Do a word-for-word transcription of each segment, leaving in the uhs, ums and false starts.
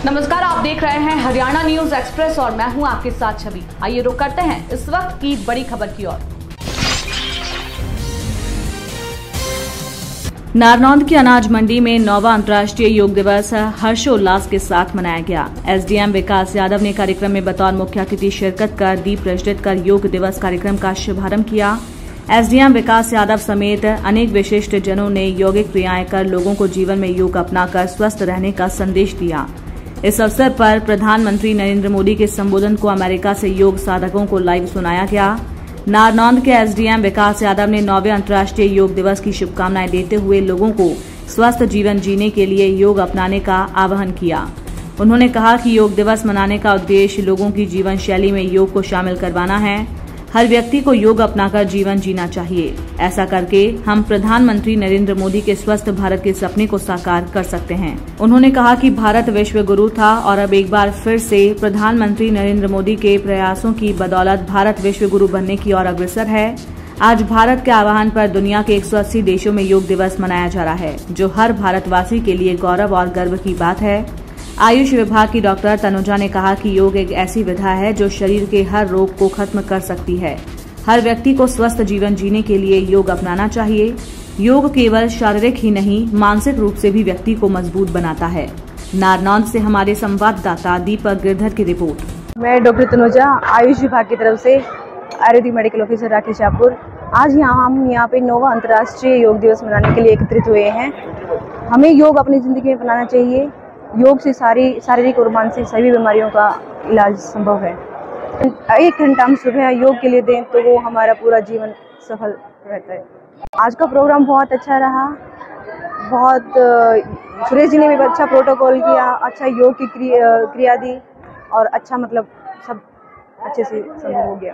नमस्कार, आप देख रहे हैं हरियाणा न्यूज एक्सप्रेस और मैं हूं आपके साथ छवि। आइए रुक करते हैं इस वक्त की बड़ी खबर की ओर। नारनौंद की अनाज मंडी में नौवां अंतर्राष्ट्रीय योग दिवस हर्षोल्लास के साथ मनाया गया। एसडीएम विकास यादव ने कार्यक्रम में बतौर मुख्य अतिथि शिरकत कर दीप प्रज्वलित कर योग दिवस कार्यक्रम का शुभारंभ किया। एसडीएम विकास यादव समेत अनेक विशिष्ट जनों ने यौगिक क्रियाएं कर लोगों को जीवन में योग अपनाकर स्वस्थ रहने का संदेश दिया। इस अवसर पर प्रधानमंत्री नरेंद्र मोदी के संबोधन को अमेरिका से योग साधकों को लाइव सुनाया गया। नारनौंद के एसडीएम विकास यादव ने नौवें अंतर्राष्ट्रीय योग दिवस की शुभकामनाएं देते हुए लोगों को स्वस्थ जीवन जीने के लिए योग अपनाने का आह्वान किया। उन्होंने कहा कि योग दिवस मनाने का उद्देश्य लोगों की जीवन शैली में योग को शामिल करवाना है। हर व्यक्ति को योग अपनाकर जीवन जीना चाहिए। ऐसा करके हम प्रधानमंत्री नरेंद्र मोदी के स्वस्थ भारत के सपने को साकार कर सकते हैं। उन्होंने कहा कि भारत विश्व गुरु था और अब एक बार फिर से प्रधानमंत्री नरेंद्र मोदी के प्रयासों की बदौलत भारत विश्व गुरु बनने की ओर अग्रसर है। आज भारत के आह्वान पर दुनिया के एक सौ अस्सी देशों में योग दिवस मनाया जा रहा है, जो हर भारतवासी के लिए गौरव और गर्व की बात है। आयुष विभाग की डॉक्टर तनुजा ने कहा कि योग एक ऐसी विधा है जो शरीर के हर रोग को खत्म कर सकती है। हर व्यक्ति को स्वस्थ जीवन जीने के लिए योग अपनाना चाहिए। योग केवल शारीरिक ही नहीं, मानसिक रूप से भी व्यक्ति को मजबूत बनाता है। नारनौंद से हमारे संवाददाता दीपक गिरधर की रिपोर्ट। मैं डॉक्टर तनुजा, आयुष विभाग की तरफ से आयुर्वेदिक मेडिकल ऑफिसर राकेश शाहपुर। आज यहाँ हम यहाँ पे नौवां अंतर्राष्ट्रीय योग दिवस मनाने के लिए एकत्रित हुए हैं। हमें योग अपनी जिंदगी में अपनाना चाहिए। योग से सारी शारीरिक और मानसिक सभी बीमारियों का इलाज संभव है। एक घंटा हम सुबह योग के लिए दें तो वो हमारा पूरा जीवन सफल रहता है। आज का प्रोग्राम बहुत अच्छा रहा। बहुत सुरेश जी ने भी अच्छा प्रोटोकॉल किया, अच्छा योग की क्रिया दी और अच्छा मतलब सब अच्छे से संभव हो गया।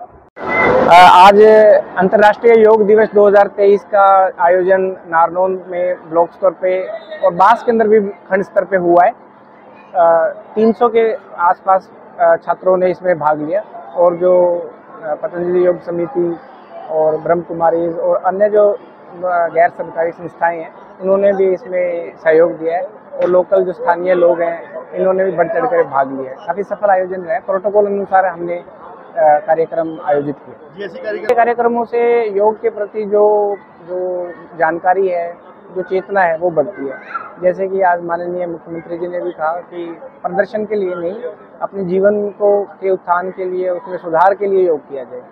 आज अंतर्राष्ट्रीय योग दिवस दो हज़ार तेईस का आयोजन नारनौंद में ब्लॉक स्तर पे और बास के अंदर भी खंड स्तर पे हुआ है। तीन सौ के आसपास छात्रों ने इसमें भाग लिया और जो पतंजलि योग समिति और ब्रह्म कुमारी और अन्य जो गैर सरकारी संस्थाएं हैं, इन्होंने भी इसमें सहयोग दिया है और लोकल जो स्थानीय लोग हैं, इन्होंने भी बढ़ चढ़ कर भाग लिया है। काफ़ी सफल आयोजन रहा है। प्रोटोकॉल अनुसार हमने कार्यक्रम आयोजित किए। कार्यक्रमों से योग के प्रति जो जो जानकारी है, जो चेतना है, वो बढ़ती है। जैसे कि आज माननीय मुख्यमंत्री जी ने भी कहा कि प्रदर्शन के लिए नहीं, अपने जीवन को के उत्थान के लिए, उसमें सुधार के लिए योग किया जाए।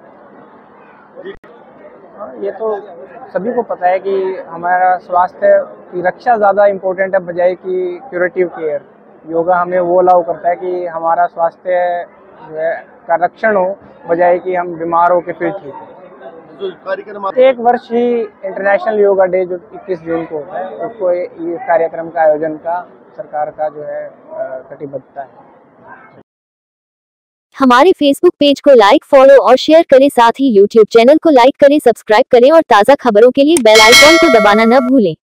ये तो सभी को पता है कि हमारा स्वास्थ्य की रक्षा ज़्यादा इम्पोर्टेंट है बजाय कि क्यूरेटिव केयर। योगा हमें वो अलाउ करता है कि हमारा स्वास्थ्य जो है का रक्षण हो बजाय कि हम बीमार हो के फिर ठीक हो। एक वर्ष ही इंटरनेशनल योगा डे जो इक्कीस जून को होता है, उसको ये कार्यक्रम का आयोजन का सरकार का जो है कटिबद्धता है। हमारे फेसबुक पेज को लाइक, फॉलो और शेयर करें। साथ ही यूट्यूब चैनल को लाइक करें, सब्सक्राइब करें और ताज़ा खबरों के लिए बेल आइकॉन को दबाना न भूलें।